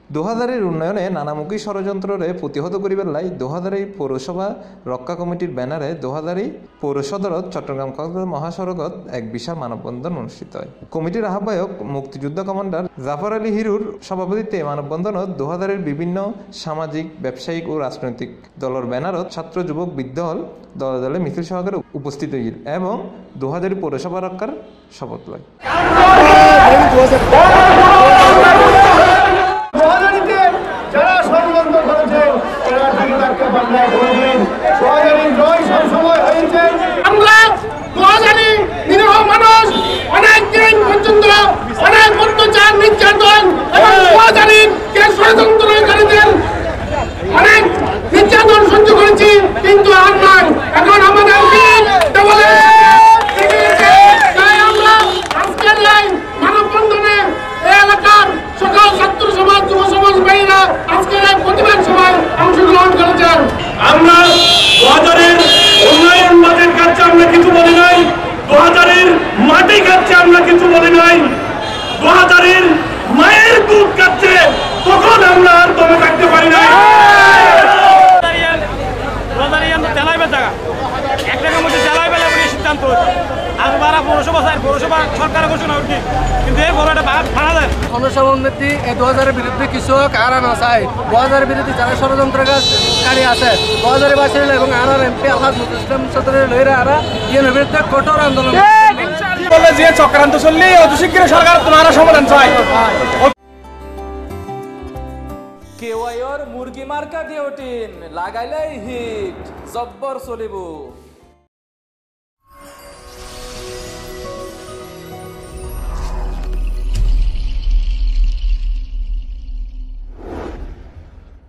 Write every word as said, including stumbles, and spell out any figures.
দোহাজারীর উন্নয়নে নানামুখী ষড়যন্ত্রে প্রতিহত করিবার লাই দোহাজারী পৌরসভা রক্ষা কমিটির ব্যানারে দোহাজারী পৌর সদরত চট্টগ্রাম কক্সবাজার মহাসড়কত এক বিশাল মানববন্ধন অনুষ্ঠিত হয়। কমিটির আহ্বায়ক মুক্তিযোদ্ধা কমান্ডার জাফর আলী হিরুর সভাপতিত্বে মানববন্ধনত দোহাজারীর বিভিন্ন সামাজিক, ব্যবসায়িক ও রাজনৈতিক দলের ব্যানারত ছাত্র, যুবক, বৃদ্ধ হল দলে দলে মিছিল সহকারে উপস্থিত হইল এবং দোহাজারী পৌরসভা রক্ষার শপথ লয়। আমরা দোহাজারী নিরীহ মানুষ অনেক দিন পর্যন্ত অনেক অত্যাচার, নির্যাতন এবং দোহাজারীর কে ষড়যন্ত্রকারীদের অনেক নির্যাতন সহ্য করেছি, কিন্তু আর নয়। এখন আমাদের আমরা আজকের এই মানববন্ধনে এই এলাকার সকল ছাত্র সমাজ, যুব সমাজ ভাইরা আজকের এই প্রতিবাদ সভায় অংশগ্রহণ করেছেন। আমরা দোহাজারীর উন্নয়ন বাজেট খাচ্ছে আমরা কিছু বলি নাই, দোহাজারীর মাটি খাচ্ছে আমরা কিছু বলি নাই, দোহাজারীর মায়ের দুধ খাচ্ছে, তখন আমরা আর দমে থাকতে পারি না। সিদ্ধান্ত পৌরসভা পৌরসভা সরকার ঘোষণা উঠি, কিন্তু এই বড় একটা ভাড়া দেয় সমন্বতি এই দু হাজারের বিরুদ্ধে কৃষক আর না চাই, দু হাজারের বিরুদ্ধে যারা ষড়যন্ত্রকারী আছে দু হাজারের বাসিন্দা এবং আর আর এমপি আলহাজ মুসলিম সদরের লইরা আর ইয়ের বিরুদ্ধে কঠোর আন্দোলন বলে যে চক্রান্ত চললে অতি শীঘ্র সরকার তোমার সমাধান চাই। কেওয়াইর মুরগি মার্কা ডিওটিন লাগাইলেই হিট জব্বর চলিব।